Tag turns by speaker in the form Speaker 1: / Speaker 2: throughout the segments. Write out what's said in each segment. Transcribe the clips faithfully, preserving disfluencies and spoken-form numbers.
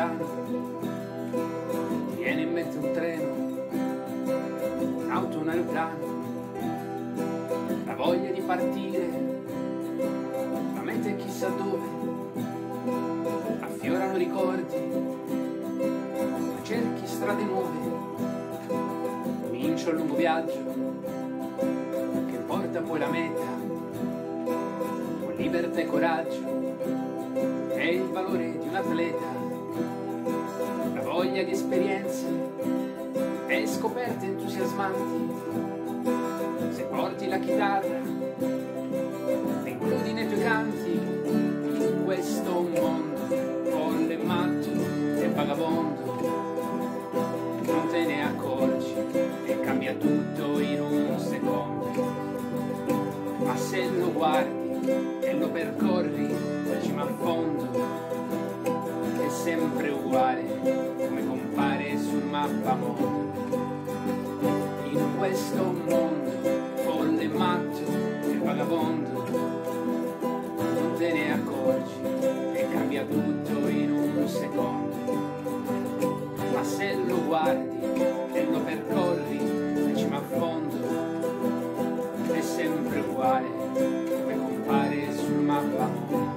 Speaker 1: lontano, ti viene in mente un treno, un'auto, un aeroplano, la voglia di partire, la mente chissà dove, affiorano ricordi, ma cerchi strade nuove, comincio il lungo viaggio che porta poi la meta, con libertà e coraggio, è il valore di un atleta, la voglia di esperienze e scoperte entusiasmanti. Se porti la chitarra, ti includi nei tuoi canti, in questo mondo folle, matto e vagabondo, non te ne accorgi e cambia tutto in un secondo, ma se lo guardi e lo percorri cima a fondo, è sempre uguale come compare sul mappamondo. In questo mondo folle, matto e vagabondo, non te ne accorgi e cambia tutto in un secondo, ma se lo guardi e lo percorri cima a fondo, è sempre uguale come compare sul mappamondo.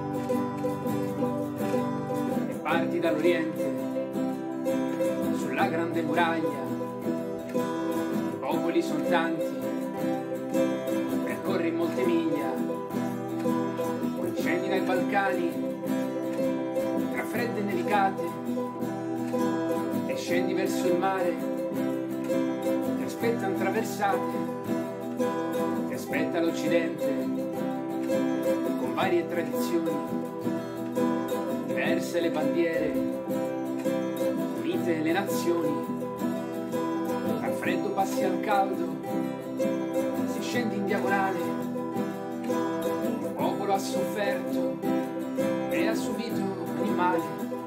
Speaker 1: E parti dall'Oriente sulla grande muraglia, i popoli sono tanti, percorri molte miglia, poi scendi dai Balcani tra fredde nevicate e scendi verso il mare, ti aspettano traversate, ti aspetta l'Occidente con varie tradizioni, diverse le bandiere, unite le nazioni. Dal freddo passi al caldo, si scende in diagonale, il popolo ha sofferto e ha subito il male.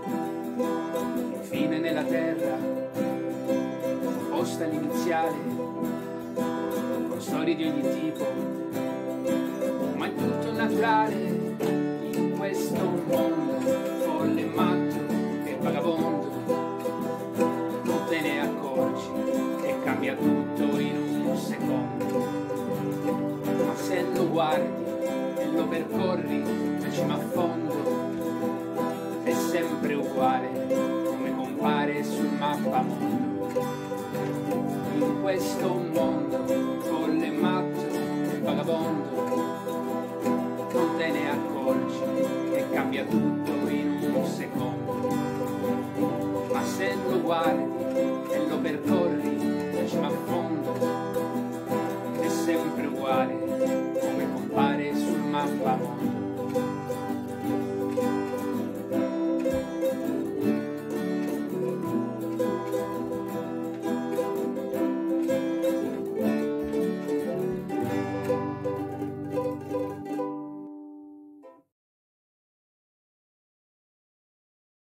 Speaker 1: Infine nella terra, opposta all'iniziale, con storie di ogni tipo, ma è tutto naturale. In questo mondo folle, matto e vagabondo, non te ne accorgi e cambia tutto in un secondo, ma se lo guardi e lo percorri cima a fondo, è sempre uguale come compare sul mappamondo. In questo mondo folle, matto e vagabondo,